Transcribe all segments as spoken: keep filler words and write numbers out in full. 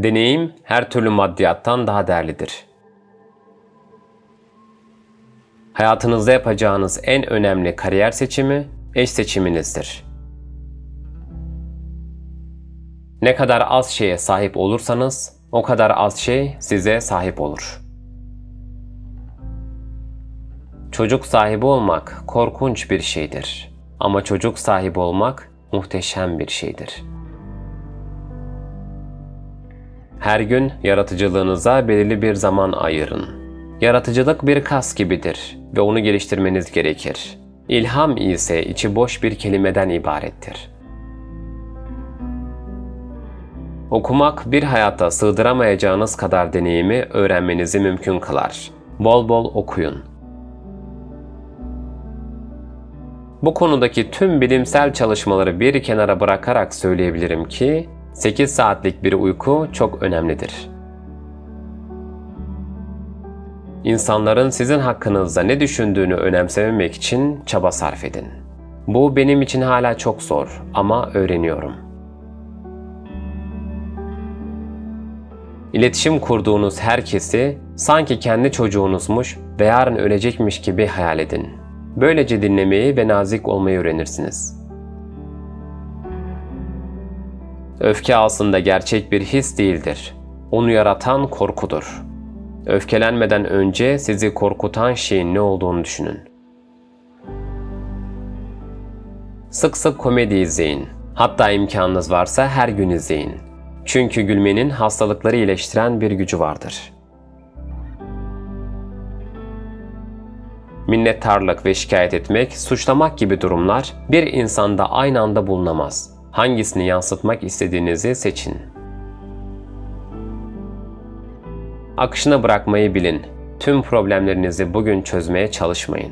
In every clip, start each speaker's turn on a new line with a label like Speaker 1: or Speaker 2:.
Speaker 1: Deneyim her türlü maddiyattan daha değerlidir. Hayatınızda yapacağınız en önemli kariyer seçimi eş seçiminizdir. Ne kadar az şeye sahip olursanız o kadar az şey size sahip olur. Çocuk sahibi olmak korkunç bir şeydir. Ama çocuk sahibi olmak muhteşem bir şeydir. Her gün yaratıcılığınıza belirli bir zaman ayırın. Yaratıcılık bir kas gibidir ve onu geliştirmeniz gerekir. İlham ise içi boş bir kelimeden ibarettir. Okumak bir hayata sığdıramayacağınız kadar deneyimi öğrenmenizi mümkün kılar. Bol bol okuyun. Bu konudaki tüm bilimsel çalışmaları bir kenara bırakarak söyleyebilirim ki sekiz saatlik bir uyku çok önemlidir. İnsanların sizin hakkınızda ne düşündüğünü önemsememek için çaba sarf edin. Bu benim için hala çok zor ama öğreniyorum. İletişim kurduğunuz herkesi sanki kendi çocuğunuzmuş ve yarın ölecekmiş gibi hayal edin. Böylece dinlemeyi ve nazik olmayı öğrenirsiniz. Öfke aslında gerçek bir his değildir. Onu yaratan korkudur. Öfkelenmeden önce sizi korkutan şeyin ne olduğunu düşünün. Sık sık komedi izleyin. Hatta imkanınız varsa her gün izleyin. Çünkü gülmenin hastalıkları iyileştiren bir gücü vardır. Minnettarlık ve şikayet etmek, suçlamak gibi durumlar bir insanda aynı anda bulunamaz. Hangisini yansıtmak istediğinizi seçin. Akışına bırakmayı bilin. Tüm problemlerinizi bugün çözmeye çalışmayın.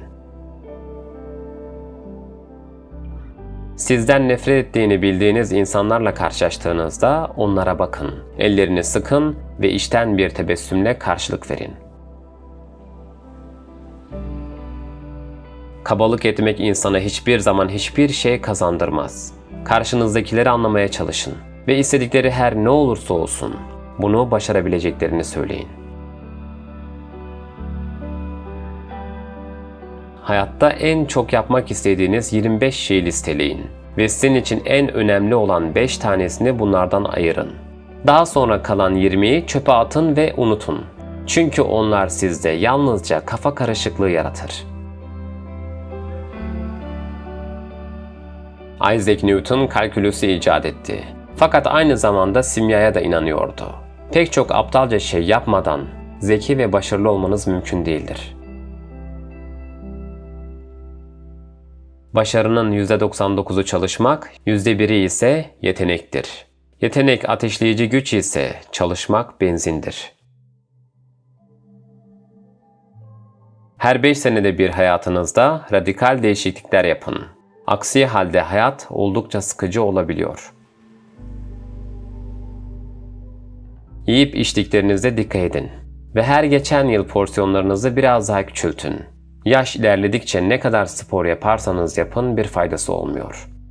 Speaker 1: Sizden nefret ettiğini bildiğiniz insanlarla karşılaştığınızda onlara bakın. Ellerini sıkın ve içten bir tebessümle karşılık verin. Kabalık etmek insana hiçbir zaman hiçbir şey kazandırmaz. Karşınızdakileri anlamaya çalışın ve istedikleri her ne olursa olsun bunu başarabileceklerini söyleyin. Hayatta en çok yapmak istediğiniz yirmi beş şeyi listeleyin ve sizin için en önemli olan beş tanesini bunlardan ayırın. Daha sonra kalan yirmiyi çöpe atın ve unutun. Çünkü onlar sizde yalnızca kafa karışıklığı yaratır. Isaac Newton kalkülüsü icat etti. Fakat aynı zamanda simyaya da inanıyordu. Pek çok aptalca şey yapmadan zeki ve başarılı olmanız mümkün değildir. Başarının yüzde doksan dokuzu çalışmak, yüzde biri ise yetenektir. Yetenek ateşleyici güç ise çalışmak benzindir. Her beş senede bir hayatınızda radikal değişiklikler yapın. Aksi halde hayat oldukça sıkıcı olabiliyor. Yiyip içtiklerinize dikkat edin ve her geçen yıl porsiyonlarınızı biraz daha küçültün. Yaş ilerledikçe ne kadar spor yaparsanız yapın bir faydası olmuyor.